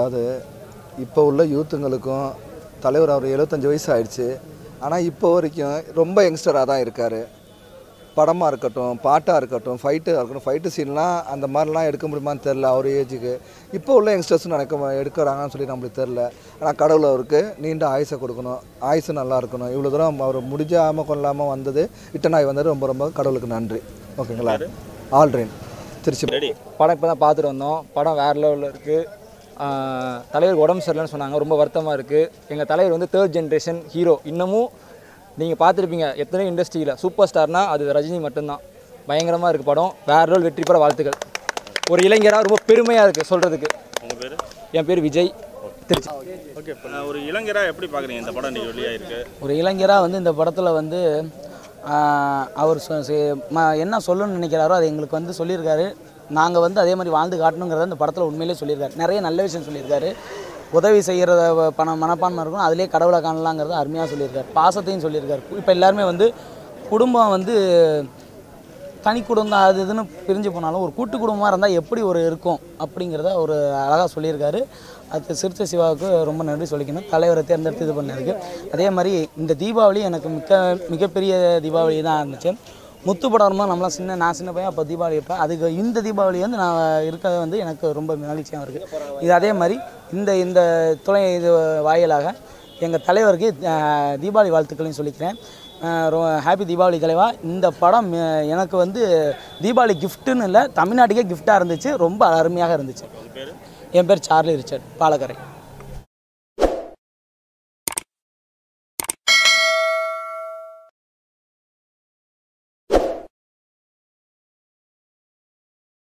அதாவது இப்போ உள்ள யூத்துங்களுக்கும் தலைவர் அவர் 75 வயசு ஆயிடுச்சு. ஆனால் இப்போ வரைக்கும் ரொம்ப யங்ஸ்டராக தான் இருக்கார். படமாக இருக்கட்டும், பாட்டாக இருக்கட்டும், ஃபைட்டாக இருக்கட்டும், ஃபைட்டு சீன்லாம் அந்த மாதிரிலாம் எடுக்க முடியுமான்னு தெரில அவர் ஏஜுக்கு. இப்போ உள்ள யங்ஸ்டர்ஸும் எடுக்கிறாங்கன்னு சொல்லி நம்மளுக்கு தெரில. ஆனால் கடவுள் அவருக்கு நீண்ட ஆயுசை கொடுக்கணும், ஆயுசு நல்லா இருக்கணும். இவ்வளோ தூரம் அவர் முடிஞ்சாமல் கொள்ளாமல் வந்தது, இட்டனாய் வந்தது ரொம்ப ரொம்ப கடவுளுக்கு நன்றி. ஓகேங்களா? ஆல்ரெயின் திருச்சி படம் இப்போ தான் பார்த்துட்டு வந்தோம். படம் வேறு லெவலில் இருக்குது. தலைவர் உடம்பு சரியில்லைன்னு சொன்னாங்க, ரொம்ப வருத்தமாக இருக்குது. எங்கள் தலைவர் வந்து 3rd ஜென்ரேஷன் ஹீரோ. இன்னமும் நீங்கள் பார்த்துருப்பீங்க எத்தனை இண்டஸ்ட்ரியில் சூப்பர் ஸ்டார்னால் அது ரஜினி மட்டும்தான். பயங்கரமாக இருக்குது படம். வேறு லெவல் வெற்றி பெற வாழ்த்துக்கள். ஒரு இளைஞராக ரொம்ப பெருமையாக இருக்குது சொல்கிறதுக்கு. உங்கள் பேர்? என் பேர் விஜய், திருச்சி. ஓகே, ஒரு இளைஞராக எப்படி பார்க்குறீங்க இந்த படம் இன்றைக்கி வெளியாக இருக்குது? ஒரு இளைஞராக வந்து இந்த படத்தில் வந்து அவர் என்ன சொல்லணும்னு நினைக்கிறாரோ அதை எங்களுக்கு வந்து சொல்லியிருக்காரு. நாங்கள் வந்து அதே மாதிரி வாழ்ந்து காட்டணுங்கிறத இந்த படத்தில் உண்மையிலே சொல்லியிருக்காரு. நிறைய நல்ல விஷயம் சொல்லியிருக்காரு. உதவி செய்கிறத மனப்பான்மை இருக்கும், அதிலே கடவுளை காணலாங்கிறத அருமையாக சொல்லியிருக்காரு. பாசத்தையும் சொல்லியிருக்காரு. இப்போ எல்லாருமே வந்து குடும்பம் வந்து தனி குடும்பம் அது இதுன்னு பிரிஞ்சு போனாலும் ஒரு கூட்டு குடும்பமாக இருந்தால் எப்படி ஒரு இருக்கும் அப்படிங்கிறத ஒரு அழகாக சொல்லியிருக்காரு. அது சிறுத்தை சிவாவுக்கு ரொம்ப நன்றி சொல்லிக்கணும், தலைவரை தேர்ந்தெடுத்து இது பண்ணதுக்கு. அதே மாதிரி இந்த தீபாவளி எனக்கு மிகப்பெரிய தீபாவளி தான் இருந்துச்சு. முத்து படம் வரும்போது நம்மளாம் நான் சின்ன பையன் அப்போ தீபாவளி இருப்பேன். அதுக்கு இந்த தீபாவளி வந்து நான் இருக்கிறது வந்து எனக்கு ரொம்ப மகிழ்ச்சியாக இருக்குது. இது அதே மாதிரி இந்த இது வாயிலாக எங்கள் தலைவருக்கு தீபாவளி வாழ்த்துக்களையும் சொல்லிக்கிறேன். ஹாப்பி தீபாவளி தலைவா. இந்த படம் எனக்கு வந்து தீபாவளி கிஃப்ட்டுன்னு இல்லை, தமிழ்நாட்டுக்கே கிஃப்டாக இருந்துச்சு. ரொம்ப அருமையாக இருந்துச்சு. என் பேர் சார்லி ரிச்சர்ட், பாலக்கரை.